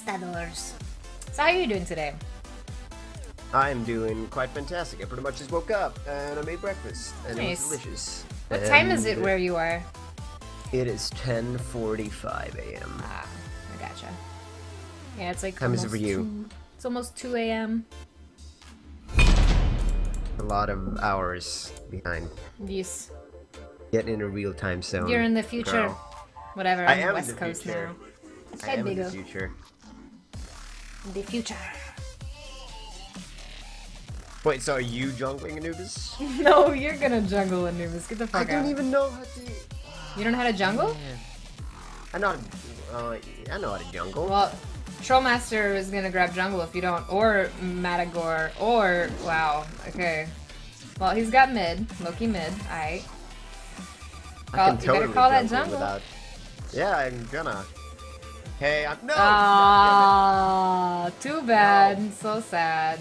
conquistadors. So how are you doing today? I'm doing quite fantastic. I pretty much just woke up and I made breakfast and it was delicious. What time is it where you are? It is 10:45 a.m. Ah, I gotcha. Yeah, it's like Time is it for you? It's almost 2 a.m. A lot of hours behind. Yes. Getting in a real time zone. You're in the future. Girl. Whatever, I I'm am West in the Coast future. now. I am in Bigo. the future. The future. Wait, so are you jungling Anubis? No, you're gonna jungle Anubis. Get the fuck I out. don't even know how to... You don't know how to jungle? I know how to jungle. Well, Trollmaster is gonna grab jungle if you don't, or Matagor, or wow. Okay. Well, he's got mid, Loki mid. Alright. I can You totally better call that jungle jungle. without... Yeah, I'm gonna. Hey, I'm... No! Ah, too bad. So sad.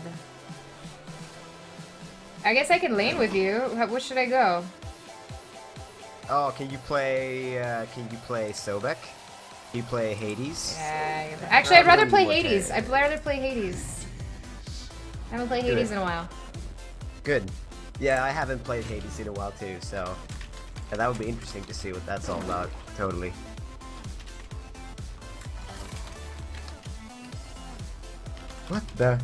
I guess I can lane with you. What should I go? Oh, can you play Sobek? Can you play Hades? Yeah. Actually, I'd rather play Probably Hades. okay. I'd rather play Hades. I haven't played Hades in a while. Good. Yeah, I haven't played Hades in a while too, so yeah, that would be interesting to see what that's all about. Totally. What the?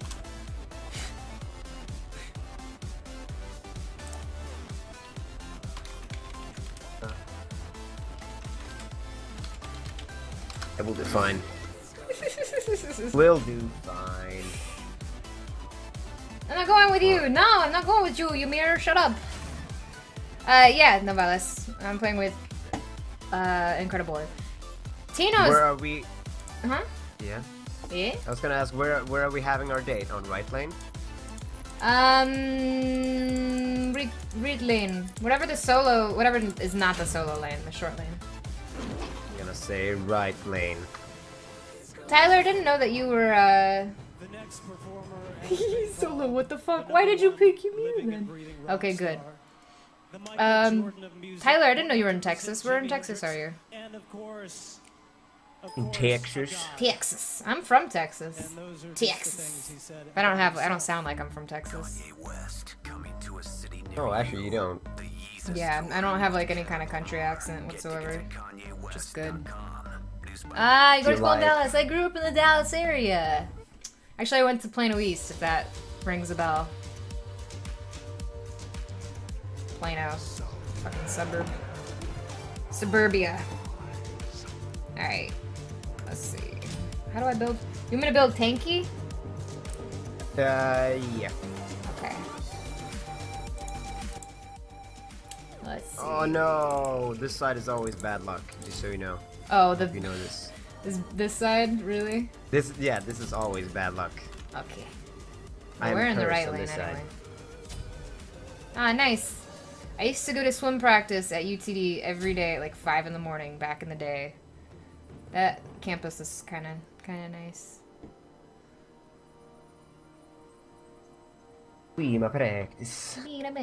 I will do fine. We'll do fine. I'm not going with you. No, I'm not going with you. Ymir, shut up. Yeah, Novalis. I'm playing with Incredible. Tino's. Where are we? Huh? Yeah. Yeah. I was gonna ask where are we having our date? On right lane? Reed lane. Whatever the solo, whatever is not the solo lane, the short lane. I'm gonna say right lane. Tyler, I didn't know that you were, Solo, what the fuck? Why did you pick Ymir then? Okay, good. Tyler, I didn't know you were in Texas. Where in Texas are you? In Texas? Texas. I'm from Texas. Texas. I don't sound like I'm from Texas. Oh, actually, you don't. Yeah, I don't have like any kind of country accent whatsoever. Just good. Ah, you go to school in Dallas. I grew up in the Dallas area. Actually, I went to Plano East, if that rings a bell. Plano. Fucking suburb. Suburbia. Alright. Let's see. How do I build? You want me to build tanky? Yeah. Okay. Let's see. Oh no, this side is always bad luck, just so you know. Oh, If you know this. this side, really? This is always bad luck. Okay. I am We're in the cursed right on lane this side. anyway. Ah, nice. I used to go to swim practice at UTD every day at like 5 in the morning back in the day. That campus is kind of nice. Swim practice.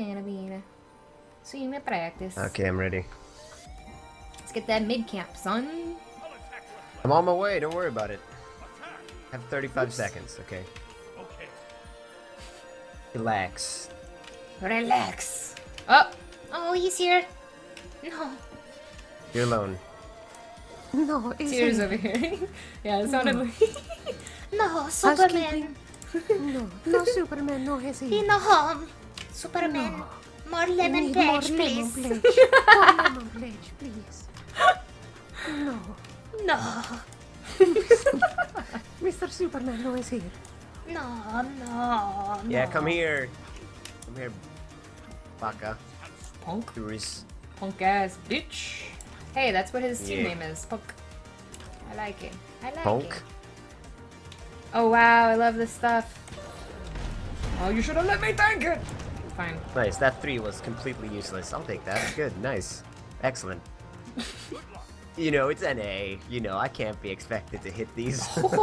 Swim practice. Okay, I'm ready. Let's get that mid camp, son. I'm on my way, don't worry about it. I have 35 seconds, okay? Relax. Relax. Oh, he's here. No. You're alone. No, Tears over here. Yeah, it sounded like. No, Superman. No, Superman, no, is he? no home. Superman. More lemon Need more pledge, lemon please. pledge. More lemon pledge, please. No. No. Mr. Superman, no, is here. No. Yeah, come here. Come here, baka. Punk. Tourist. Punk ass bitch. Hey, that's what his team Yeah. name is. Punk. I like it. Punk? it. Oh wow, I love this stuff. Oh, you should have let me tank it. Fine. Nice, that 3 was completely useless. I'll take that. Good, nice. Excellent. You know, it's NA. You know, I can't be expected to hit these.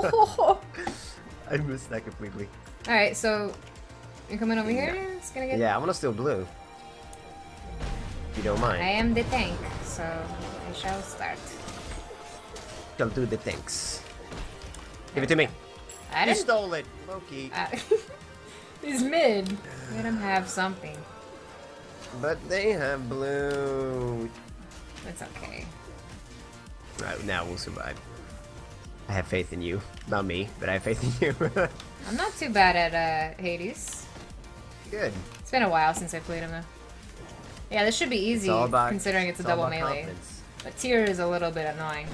I missed that completely. Alright, so you're coming over here? It's gonna get. Yeah, I want to steal blue. If you don't I mind. am the tank, so I shall start. Shall do the things. Give it to me. I You didn't. stole it, Loki. He's mid. Let him have something. But they have blue. It's okay. Right, now we'll survive. I have faith in you. Not me, but I have faith in you. I'm not too bad at Hades. Good. It's been a while since I played him though. Yeah, this should be easy all about- considering it's a all double about melee. confidence. But Tyr is a little bit annoying.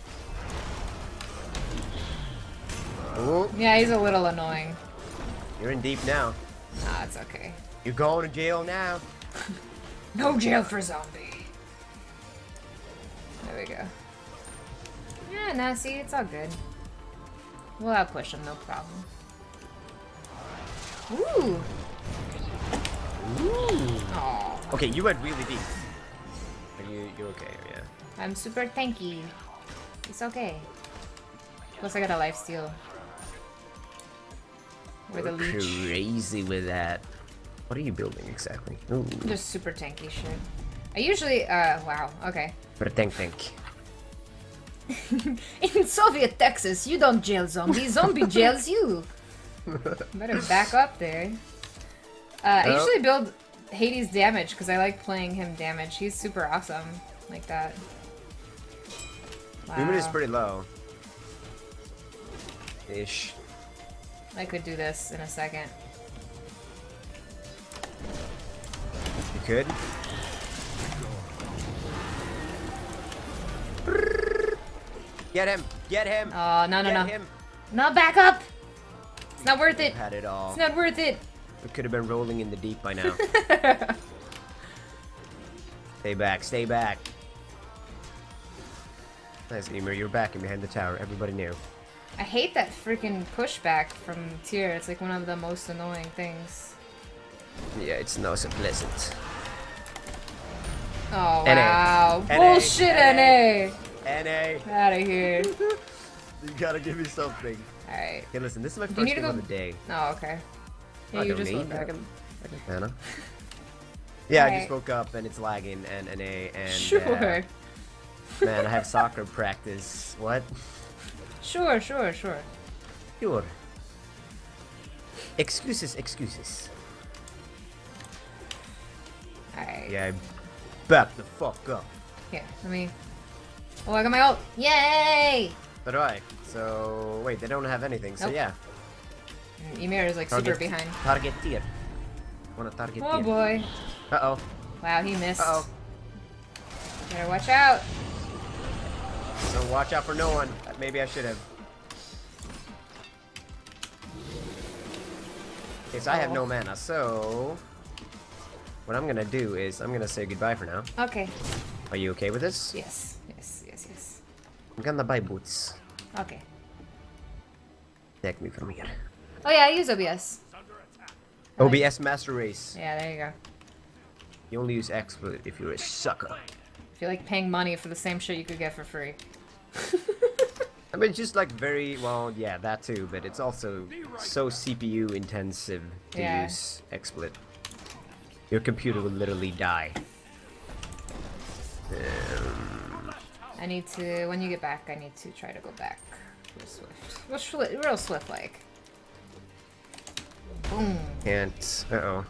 Ooh, Yeah, he's a little annoying. you're in deep now. Ah, it's okay. You're going to jail now. No jail for zombie. There we go. Yeah, nah, see, it's all good. We'll outpush him, no problem. Ooh! Ooh. Aw. Okay, you went really deep. Are you okay? Yeah. I'm super tanky. It's okay. Plus I got a lifesteal. Or the You're leech. crazy with that. What are you building exactly? Ooh. Just super tanky shit. I usually, wow, okay. Tank tank. In Soviet Texas, you don't jail zombies, zombie jails you. Better back up there. I Oh. usually build Hades damage because I like playing him damage. He's super awesome like that. Wow. Movement is pretty low. Ish. I could do this in a second. You could. Get him! Get him! Oh, no, no, Get no. him! No, back up! It's not worth it. Had it all. It's not worth it. We could have been rolling in the deep by now. Stay back, stay back. Nice, Emer, you're back and behind the tower. Everybody knew. I hate that freaking pushback from Tyr. It's like one of the most annoying things. Yeah, it's not so pleasant. Oh, NA. wow. NA. Bullshit, NA! NA! Out of here. You gotta give me something. Alright. Okay, listen, this is my you first need to game go- of the day. Oh, okay. Yeah, I you don't just need. woke I up. can Hannah. Yeah, I just Alright. woke up and it's lagging and NA and Sure. man, I have soccer practice. What? Sure, sure, sure. Sure. Excuses, excuses. Alright. Yeah, back the fuck up. Here, let me... Oh, I got my ult! Yay! So do I. So wait, they don't have anything. So Nope. yeah. Ymir is like super behind. Target tier. Wanna target Oh tier? boy. Uh oh. Wow, he missed. Uh oh. Better watch out. So watch out for no one. Maybe I should have. Okay, so I have no mana. So what I'm gonna do is I'm gonna say goodbye for now. Okay. Are you okay with this? Yes, yes, yes, yes. I'm gonna buy boots. Okay. Take me from here. Oh yeah, I use OBS. OBS Master Race. Yeah, there you go. You only use exploit if you're a sucker. If you like paying money for the same shit you could get for free. I mean, it's just like very well, yeah, that too. But it's also so CPU intensive to Yeah. use exploit. Your computer will literally die. I need to, when you get back, I need to try to go back. Real swift. Real swift like. Boom. Can't. Uh-oh.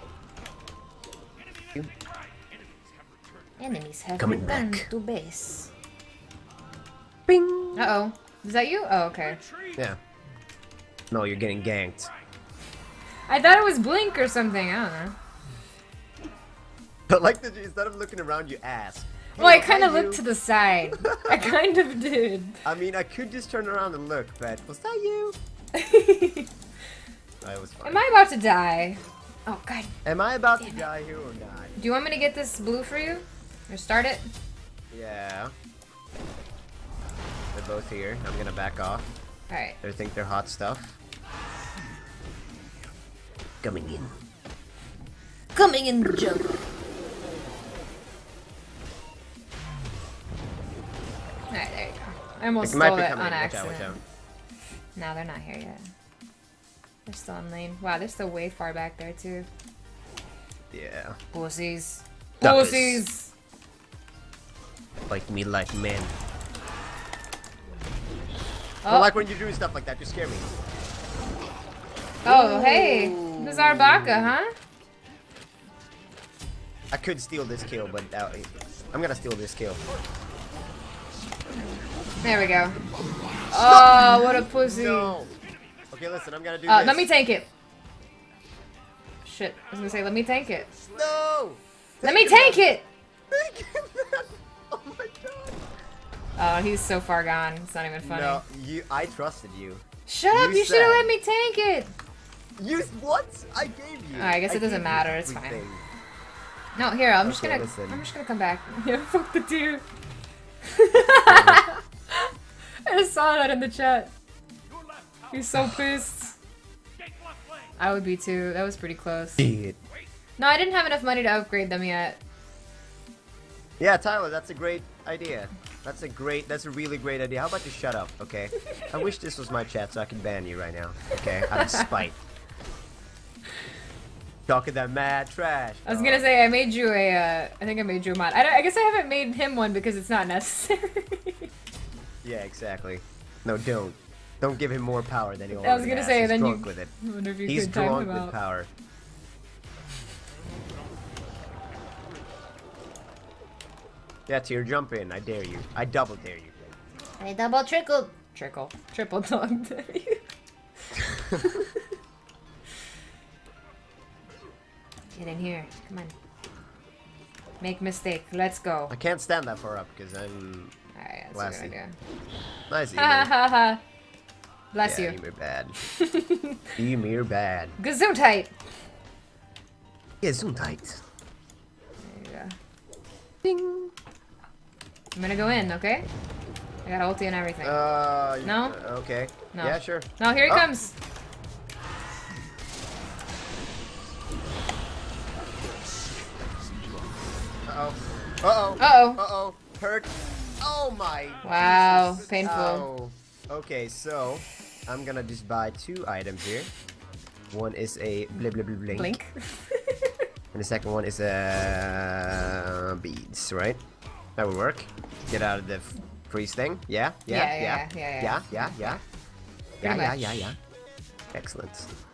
Enemies have Coming returned back. to base. Bing! Uh-oh. Is that you? Oh, okay. Yeah. No, you're getting ganked. I thought it was Blink or something. I don't know. But like, instead of looking around, you ask. Well, I "Hey, kind of hi, you." looked to the side. I kind of did. I mean, I could just turn around and look, but was that you? That was fine. Am I about to die? Oh, God. Am I about to die here or not? Do you want me to get this blue for you? Or start it? Yeah. They're both here. I'm gonna back off. Alright. They think they're hot stuff. Coming in. Coming in the jungle. Alright, there you go. I almost It might stole be it coming on in. Watch out, accident. watch out. No, they're not here yet. They're still in lane. Wow, they're still way far back there, too. Yeah. Pussies. Duckers. Pussies! Like me like men. I don't like when you do stuff like that. You scare me. Oh, hey. Who's our Baka, huh? I could steal this kill, but I'm gonna steal this kill. There we go. Oh, what a pussy. No. Okay, listen, I'm gonna do this. Let me tank it. Shit, I was gonna say, let me tank it. No! Let me tank it! Thank you, man. Oh my god. Oh, he's so far gone. It's not even funny. No, I trusted you. Shut up! You should have said- let me tank it. You what? I gave you. I guess it doesn't gave you matter, it's everything. fine. No, here, I'm just Okay, gonna listen. come back. Yeah, fuck the deer. I just saw that in the chat. He's so pissed. I would be too. That was pretty close. Shit. No, I didn't have enough money to upgrade them yet. Yeah, Tyler, that's a great idea. That's a really great idea. How about you shut up, okay? I wish this was my chat so I could ban you right now, okay? Out of spite. Talking that mad trash. I was gonna say, I made you a, I think I made you a mod. I guess I haven't made him one because it's not necessary. Yeah, exactly. No, don't. Don't give him more power than he already I was gonna has. say, He's then drunk you- with it. I wonder if you He's could time drunk him with out. power. Yeah, Tyr, jump in. I dare you. I double dare you. I double triple dog dare you. Get in here, come on. Make mistake, let's go. I can't stand that far up because I'm Alright, that's Lassie. a good idea. nice. Ha ha ha ha. Bless Yeah, you. Ymir bad. Ymir bad. Gesundheit! Gesundheit. There you go. Ding. I'm gonna go in, okay? I got ulti and everything. No? Okay. No. Yeah, sure. No, here he Oh. comes! Uh-oh. Uh-oh. Uh-oh. Uh-oh. Hurt. Oh my. Wow, Jesus. painful. Ow. Okay, so I'm gonna just buy 2 items here. One is a blah blah blah blink. Blink. And the second one is a beads, right? That would work. Get out of the freeze thing. Yeah, yeah. Pretty much. Yeah. Excellent.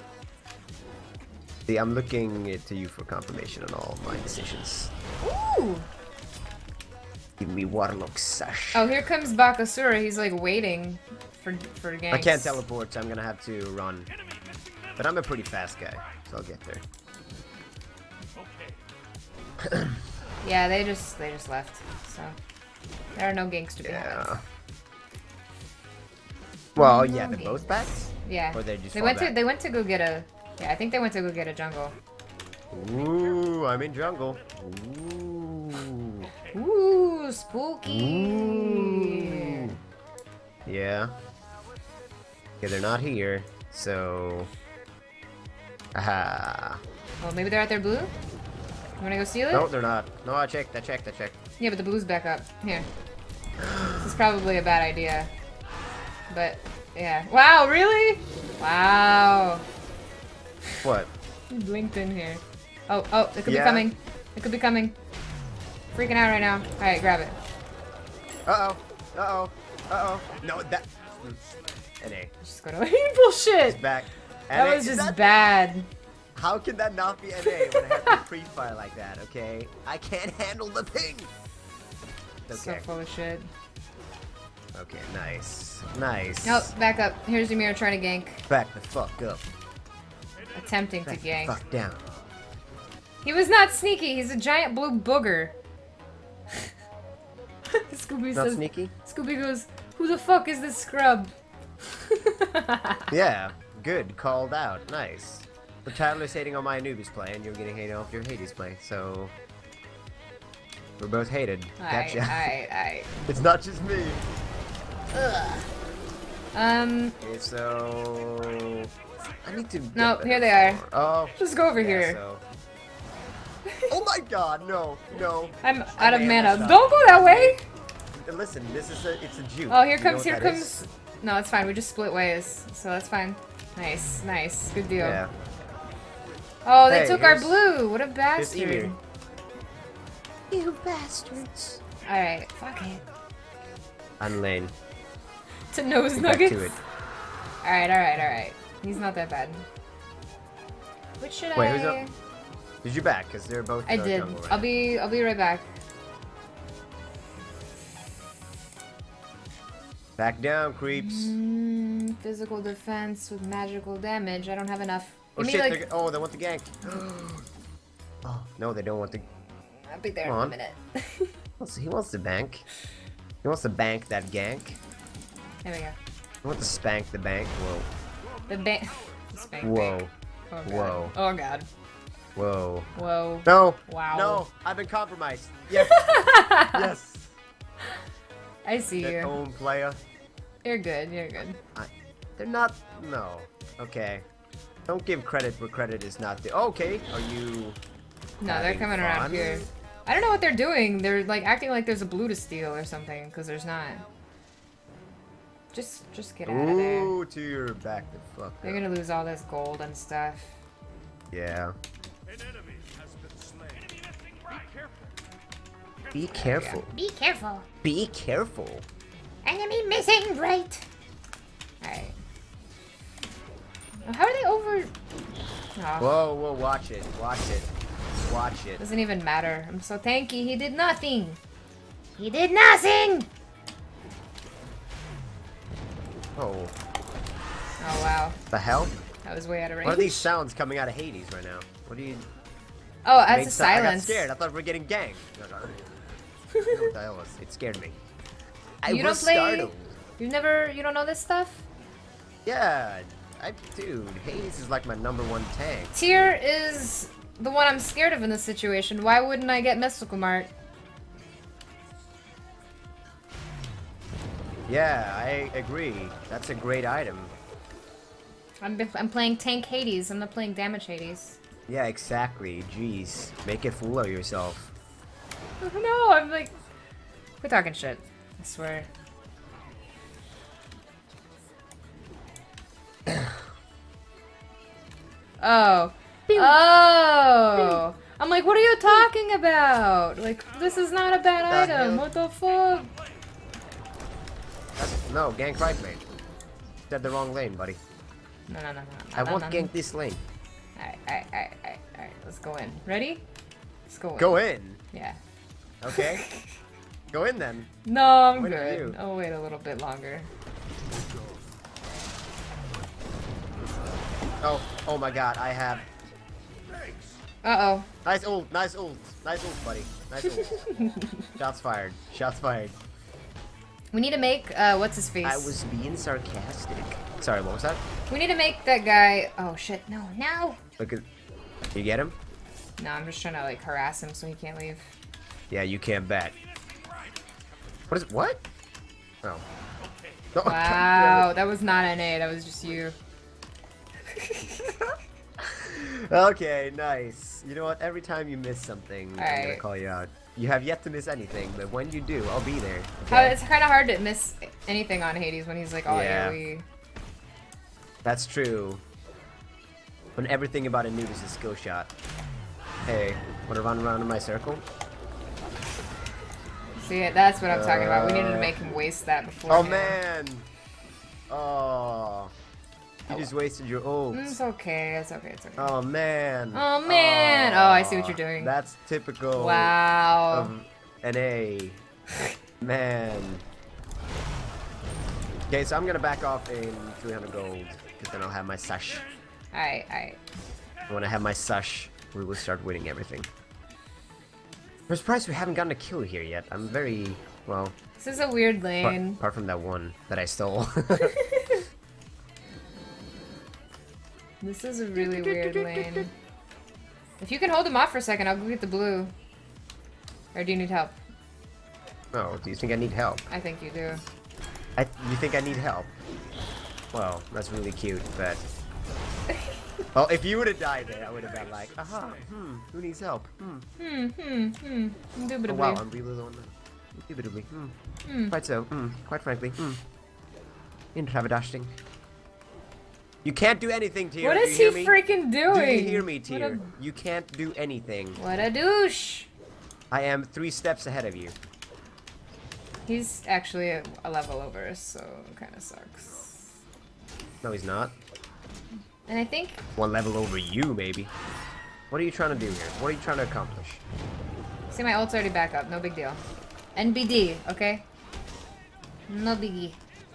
See, I'm looking to you for confirmation on all my decisions. Ooh! Give me Warlock Sash. Oh, here comes Bakasura. He's like waiting for ganks. I can't teleport, so I'm gonna have to run. But I'm a pretty fast guy, so I'll get there. Yeah, they just left. So there are no ganks to be had. Yeah. Well, yeah, No they're both backs? Yeah. Or they just They fall went back? to go get a. Yeah, I think they went to go get a jungle. Ooh, I'm in jungle. Ooh. Ooh, spooky. Ooh. Yeah. Okay, they're not here, so... Aha. Well, maybe they're at their blue. You wanna go steal it? No, they're not. No, I checked. Yeah, but the blue's back up. Here. This is probably a bad idea. But, yeah. Wow, really? Wow. What? He blinked in here. Oh, it could Yeah. be coming. It could be coming. Freaking out right now. Alright, grab it. Uh-oh. Uh-oh. Uh-oh. No, that... NA. Just go to bullshit. Back. That NA, was is just that- bad. How can that not be NA when I have to pre-fire like that, okay? I can't handle the ping! So Okay. full of shit. Okay, nice. Nice. Oh, back up. Here's Ymir trying to gank. Back the fuck up. Attempting to Back the gank. fuck down. He was not sneaky. He's a giant blue booger. Scooby Not says. sneaky? Scooby goes, "Who the fuck is this scrub?" Yeah, good. Called out. Nice. But Tyler's hating on my Anubis play, and you're getting hated off your Hades play, so... We're both hated. Alright, Gotcha. alright. It's not just me. Okay, so... I need to... get No, better here they are. for- Oh. Just go over yeah, here. so- Oh my god, no, no. I'm out of may mana. have messed up. Don't go that way! Listen, it's a juke. Oh, here You know comes, what here that comes. is? No, it's fine. We just split ways, so that's fine. Nice, nice. Good deal. Yeah. Oh, they Hey, took our here's- blue. What a Here's bastard. Ymir. You bastards. Alright, fuck it. On lane. To nose Back nuggets? to it. Alright. He's not that bad. Which should Wait, I... who's up? Did you back? Because they're both I did. jungle right I'll now. be right back. Back down, creeps. Physical defense with magical damage. I don't have enough. Oh Give shit, me, like... oh, they want the gank. Oh, no, they don't want the... I'll be there Come in a on. minute. He wants to bank. He wants to bank that gank. There we go. He wants to spank the bank. Whoa. The bank. Spank Whoa. bank. Oh god. Whoa. Oh god. Whoa. Whoa. No. Wow. No, I've been compromised. Yes. Yes. I see Their you. own player. You're good. You're good. They're not. No. Okay. Don't give credit where credit is not due. Okay. Are you? No, they're having coming around fun? here. I don't know what they're doing. They're like acting like there's a blue to steal or something, because there's not. Just get out of there. Ooh, to your back the fuck. They're up. gonna lose all this gold and stuff. Yeah. Be careful. Be careful. Be careful. Enemy missing right. Alright. How are they over? Oh, Whoa, whoa, watch it. Watch it. Watch it. doesn't even matter. I'm so tanky. He did nothing. He did nothing. Oh. Oh wow. The hell? That was way out of range. What are these sounds coming out of Hades right now? What do you? Oh, made as a so- I got silence. scared. I thought we were getting ganked. What the hell was? It scared me. I You don't was play. startled. You don't know this stuff? Yeah, dude, Hades is like my #1 tank. Tyr is the one I'm scared of in this situation. Why wouldn't I get Mystical Mart? Yeah, I agree. That's a great item. I'm playing tank Hades. I'm not playing damage Hades. Yeah, exactly. Jeez, make a fool of yourself. No, I'm like, we're talking shit. I swear. Oh. Oh! I'm like, what are you talking about? Like, this is not a bad The item. hell? What the fuck? No, gank right lane. Said the wrong lane, buddy. No. I won't gank this lane. Alright. Let's go in. Ready? Let's go in. Go in. Yeah. Okay. Go in then. No, I'm Wait for good. you. I'll wait a little bit longer. Oh my god, I have. Uh-oh. Nice ult, nice ult, buddy. Nice ult. Shots fired. Shots fired. We need to make, what's his face? I was being sarcastic. Sorry, what was that? We need to make that guy. Oh shit! No. Look at. You get him? No, I'm just trying to like harass him so he can't leave. Yeah, you can't bet. What is what? Oh. No, Wow, that was not an A. That was just you. Okay, nice. You know what? Every time you miss something, I'm gonna Alright. call you out. You have yet to miss anything, but when you do, I'll be there. It's kind of hard to miss anything on Hades when he's like all Yeah. AoE. That's true. When everything about a nude is a skill shot. Hey, wanna run around in my circle? See, that's what I'm talking about. We needed to make him waste that before. Oh man! Oh. You just wasted your ult. It's okay. It's okay. Oh man. Oh man! Oh, I see what you're doing. That's typical Wow. of an A. Man. Okay, so I'm gonna back off in 300 gold, because then I'll have my sush. Alright. And when I have my sush, we will start winning everything. I'm surprised we haven't gotten a kill here yet. I'm very, well, This is a weird lane. apart from that one that I stole. This is a really weird lane. If you can hold him off for a second, I'll go get the blue. Or do you need help? Oh, do you think I need help? I think you do. You think I need help? Well, that's really cute, but... Well, if you would have died there, I would have been like, aha, who needs help? Indubitably. Oh, wow, I'm really low on that. Indubitably, Quite so, quite frankly, Intravadashting. You can't do anything, Tyr. What do is you he hear me? freaking doing? Do you hear me, What Tyr? You can't do anything. What a douche! I am 3 steps ahead of you. He's actually a level over us, so it kind of sucks. No, he's not. And I think... One level over you, maybe. What are you trying to do here? What are you trying to accomplish? See, my ult's already back up. No big deal. NBD, okay? No biggie.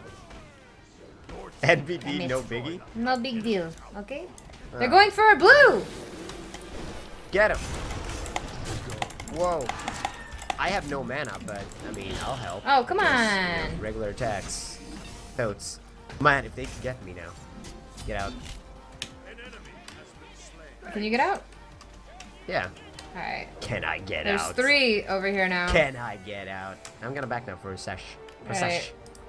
NBD, no biggie? No big deal, okay? They're going for a blue! Get him! Whoa. I have no mana, but, I mean, I'll help. Oh, come Just, on! you know, regular attacks. Totes. Man, if they can get me now. Get out. Can you get out? Yeah. Alright. Can I get There's out? 3 over here now. Can I get out? I'm gonna back now for a sesh. Alright.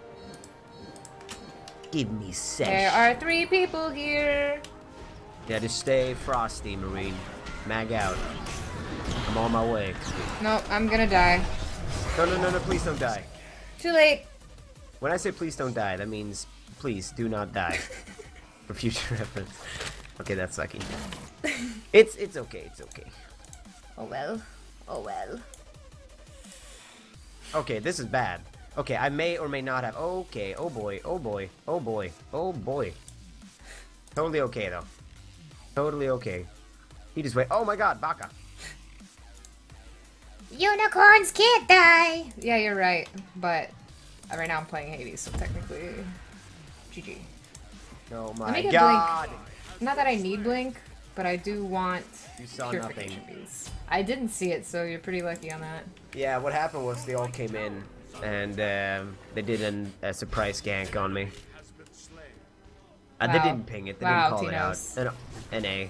Give me sesh. There are 3 people here. Yeah, just stay frosty, Marine. Mag out. I'm on my way. Nope, I'm gonna die. No, please don't die. Too late. When I say please don't die, that means please do not die. For future reference. Okay, that's sucky. It's okay, it's okay. Oh well. Oh well. Okay, this is bad. Okay, I may or may not have. Okay, oh boy, oh boy, oh boy, oh boy. Totally okay though. Totally okay. He just wait. Oh my god, Baka. Unicorns can't die! Yeah, you're right. But right now I'm playing Hades, so technically... GG. Oh Let me my get god. Blink. Not that I need Blink, but I do want You saw Purification nothing. Beads. I didn't see it, so you're pretty lucky on that. Yeah, what happened was they all came in and they did a surprise gank on me. They Wow. didn't ping it. They Wow, didn't call Tinos. it out. NA.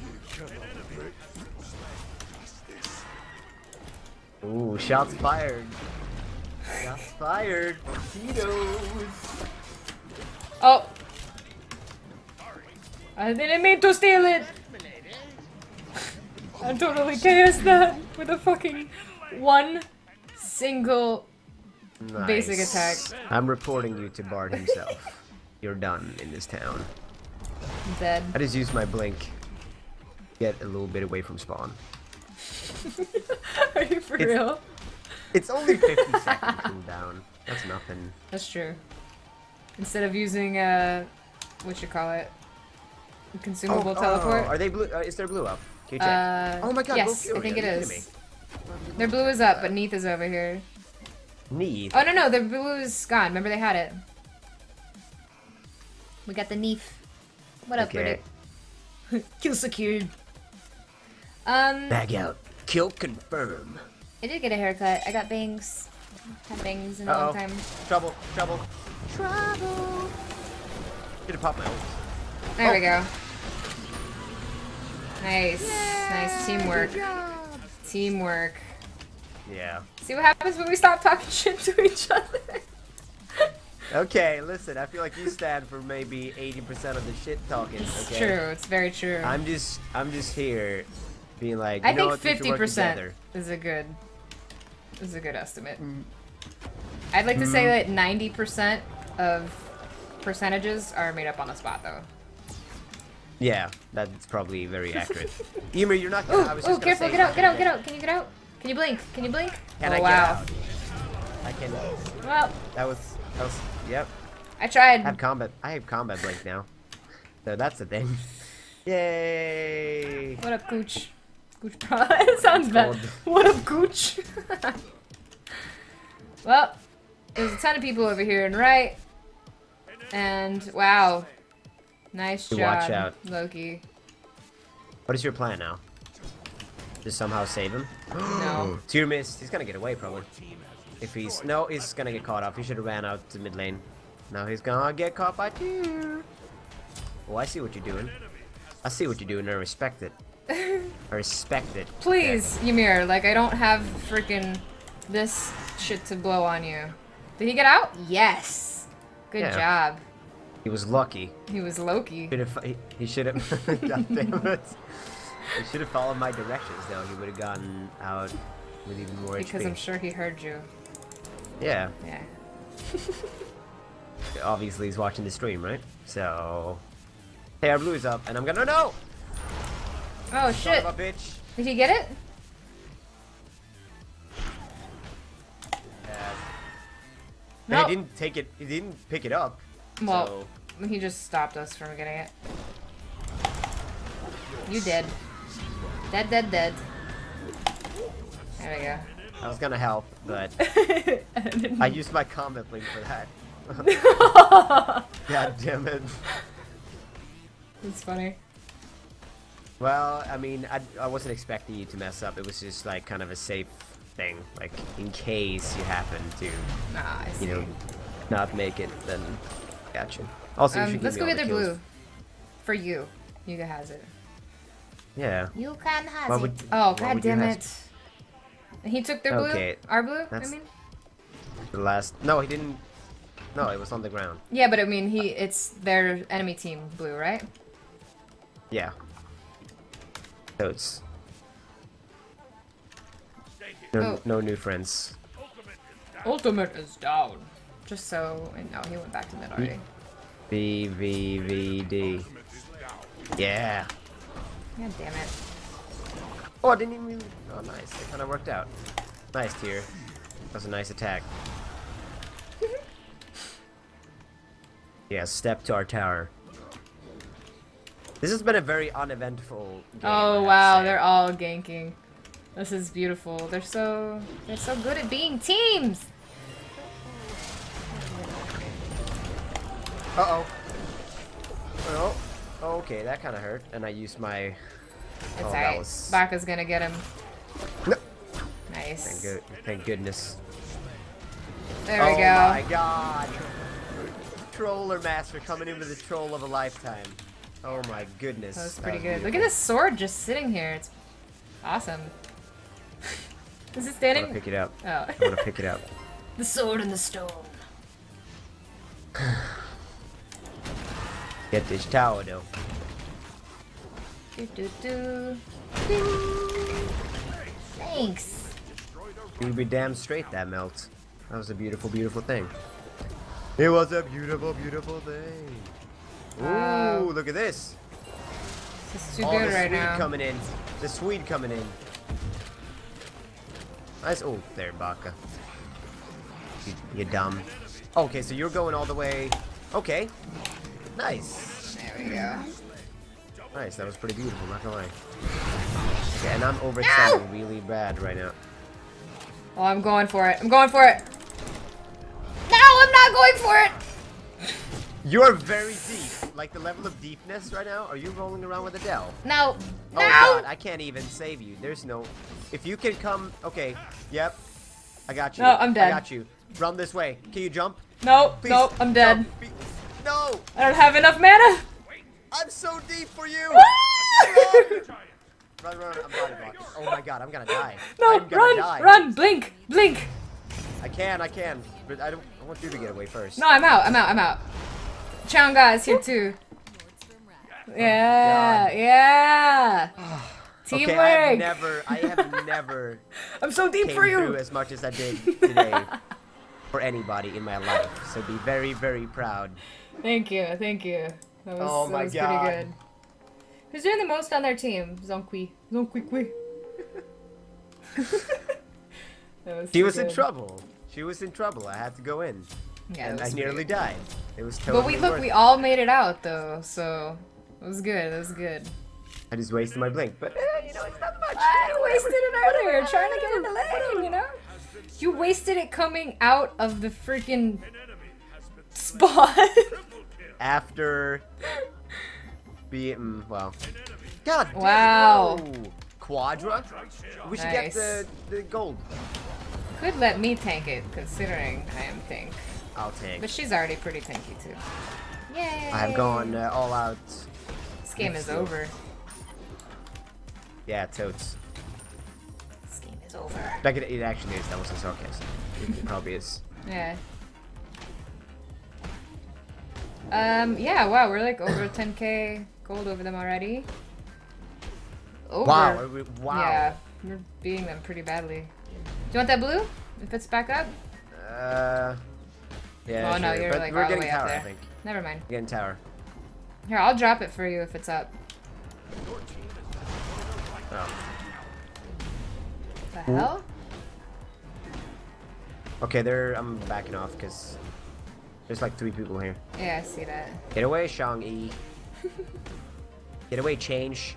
Ooh, shots fired. Shots fired. Tito's. Oh! I didn't mean to steal it! I totally chaos that with a fucking one single basic attack. I'm reporting you to Bard himself. You're done in this town. I'm dead. I just used my blink. Get a little bit away from spawn. Are you for real? It's only 50 second cooldown. That's nothing. That's true. Instead of using what you call it? Consumable teleport? Are they blue? Is there blue up? Can you check? Oh my god, yes, Blue I think it Fury, are you is. kidding me? Their blue is up, but Neath is over here. Neath? Oh no, their blue is gone. Remember they had it. We got the Neath. What up, Okay. Riddick? Kill secured. Bag out. Kill confirm. I did get a haircut. I got bangs. Had bangs in a long time. Trouble. Trouble. Trouble. Should have popped my ult. There we go. Nice. Nice teamwork. Teamwork. Yeah. See what happens when we stop talking shit to each other? Okay, listen, I feel like you stand for maybe 80% of the shit talking. It's Okay? true. It's very true. I'm just here being like, I you know think what, we should work 50% together. is a good estimate. I'd like to say that 90% of percentages are made up on the spot, though. Yeah, that's probably very accurate. Ymir, you're not gonna. I was Ooh, just gonna careful! say Get out! Get out! Get out! Can you get out? Can you blink? Can you blink? Can oh I get wow! out? I can. Well, That was. Yep. I tried. I have combat blink now. So that's the thing. Yay! What up, Gooch? Gooch Pro. It sounds bad. God. What up, Gooch? Well, there's a ton of people over here and right. And wow. Nice job, Watch out. Loki. What is your plan now? Just somehow save him? No. Tier missed. He's gonna get away probably. If he's he's gonna get caught up. He should have ran out to mid lane. Now he's gonna get caught by Tier. Oh, I see what you're doing. I see what you're doing. I respect it. I respect it. Please, Ymir, like I don't have freaking this shit to blow on you. Did he get out? Yes. Good Yeah. job. He was lucky. He was Loki. He should have. God damn it. He should have followed my directions though. He would have gotten out with even more Because HP. I'm sure he heard you. Yeah. Yeah. Obviously he's watching the stream, right? So. Hey, our blue is up, and I'm gonna no. Oh Son shit. of a bitch. Did he get it? Yeah. No. He didn't take it. He didn't pick it up. Well, So. he just stopped us from getting it. You dead. Dead, dead, dead. There we go. I was gonna help, but I used my combat blink for that. God damn it. It's funny. Well, I mean, I wasn't expecting you to mess up. It was just like kind of a safe thing, like in case you happen to, Ah, I see. you know, not make it. Then, gotcha. Also, you should give let's me go all get the their kills. blue. For you. Yuga has it. Yeah. You can have Why it. would- Oh, why god would you damn have- it. He took their blue? Okay, Our blue, I that's- mean? The last. No, he didn't. No, it was on the ground. Yeah, but I mean, it's their enemy team blue, right? Yeah. So it's. No, Oh. no new friends. Ultimate is down. Just so, no, he went back to mid already. VVVD. Yeah. God damn it. Oh, I didn't even really... Oh, nice. It kind of worked out. Nice, Tyr. That was a nice attack. Yeah, step to our tower. This has been a very uneventful game. I have Oh to wow, say. they're all ganking. This is beautiful. They're so good at being teams. Uh-oh. Oh, okay, that kind of hurt. And I used my... It's Oh, that alright. was- Baka's gonna get him. No. Nice. Thank goodness. There we Oh go. my god. Troller master coming in with the troll of a lifetime. Oh my goodness. That was pretty good. beautiful. Look at this sword just sitting here. It's awesome. Is it I standing? wanna pick it up. Oh. I wanna pick it up. The sword and the stone. Get this tower though. Do, do, do. Ding. Thanks. You be damn straight that melts. That was a beautiful, beautiful thing. It was a beautiful, beautiful thing. Wow. Ooh, look at this. This is too All good the right Swede now. coming in. The Swede coming in. Nice. Oh, there, Baka. You dumb. Okay, so you're going all the way. Okay. Nice. There we go. Nice. That was pretty beautiful, not gonna lie. Okay, and I'm overselling really bad right now. Oh, I'm going for it. I'm going for it. No, I'm not going for it. You're very deep. Like the level of deepness right now. Are you rolling around with Adele? No. No. Oh god, I can't even save you. There's no... If you can come... Okay, yep. I got you. No, I'm dead. I got you. Run this way. Can you jump? No. Please, Nope. I'm dead. jump. No! I don't have enough mana. I'm so deep for you! Woo! Run, run, I'm body blocking. Oh my god, I'm gonna die. No, I'm gonna run, die. run, blink, blink. I can. But I want you to get away first. No, I'm out. Changa is here too. Yeah, God. yeah. Teamwork. Okay, I have never I'm so deep came for through you. as much as I did today for anybody in my life. So be very, very proud. Thank you, thank you. That was, Oh my that was God. pretty good. Who's doing the most on their team? Zonkui. Zonkui. She was in trouble. She was in trouble. I had to go in. Yeah, And that I was nearly pretty- died. It was totally But worth we it. all made it out though, so it was good. It was good. I just wasted my blink. But, you know, it's not much. I wasted it earlier trying to get into lane, you know? You wasted it coming out of the freaking spot. After being, well. God damn, Wow. no. Quadra? We should Nice. get the gold. Could let me tank it, considering I am tank. I'll take. But she's already pretty tanky too. Yay! I have gone all out. This game is over. Yeah, totes. This game is over. Like it actually is. That wasn't sarcasm. It probably is. Yeah. Yeah, wow, we're like over 10k gold over them already. Over. Wow. Wow. Yeah, we're beating them pretty badly. Do you want that blue? If it's back up? Yeah. Oh no, sure. you're But like we're all the getting way tower, up there. I think. Never mind. We're getting tower. Here, I'll drop it for you if it's up. Oh. The hell? Okay, I'm backing off because there's like 3 people here. Yeah, I see that. Get away, Shang-Yi. Get away, change.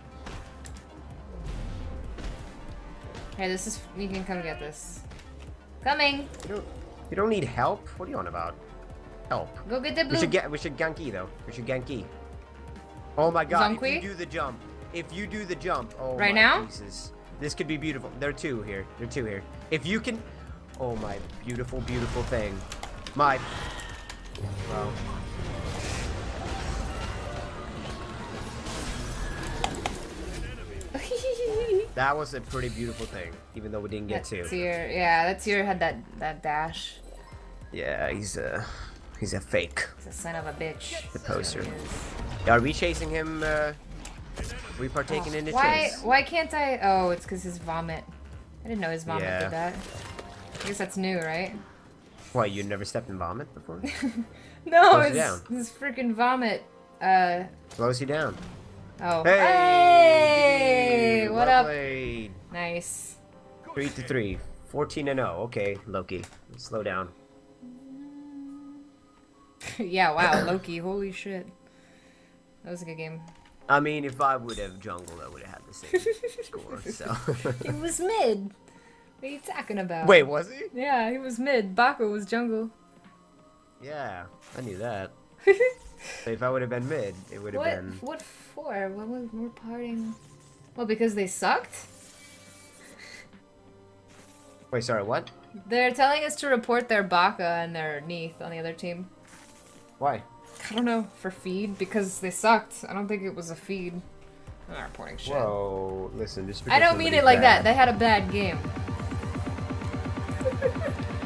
Hey, this is. You can come get this. Coming. You don't need help? What are you on about? Help. Go get the blue. We should Genki though. We should Genki. Oh my god, Zonkui? if you do the jump. If you do the jump. Oh right my now? Jesus. This could be beautiful. There are 2 here. There are 2 here. If you can. Oh my beautiful, beautiful thing. My. Well. That was a pretty beautiful thing, even though we didn't get to. Yeah, that tier had that dash. Yeah, he's a fake. He's a son of a bitch. The poster. He is. Are we chasing him? We partaking in the chase? Why can't I? Oh, it's because his vomit. I didn't know his vomit Yeah. did that. I guess that's new, right? Why, you never stepped in vomit before? No, Slows you it's down. his freaking vomit. Slows you down. Oh. Hey! Hey! What Well up? played. Nice. 3-3. 14-0. Okay, Loki. Slow down. Yeah, wow, Loki, holy shit. That was a good game. I mean, if I would have jungled, I would have had the same score, so. He was mid. What are you talking about? Wait, was he? Yeah, he was mid. Baku was jungle. Yeah, I knew that. If I would have been mid, it would have been. What for? What was we're parting? Well, because they sucked? Wait, sorry, what? They're telling us to report their Baka and their Neath on the other team. Why? I don't know, for feed, because they sucked. I don't think it was a feed. I'm not reporting shit. Whoa, listen, just I don't mean it like that. They had a bad game.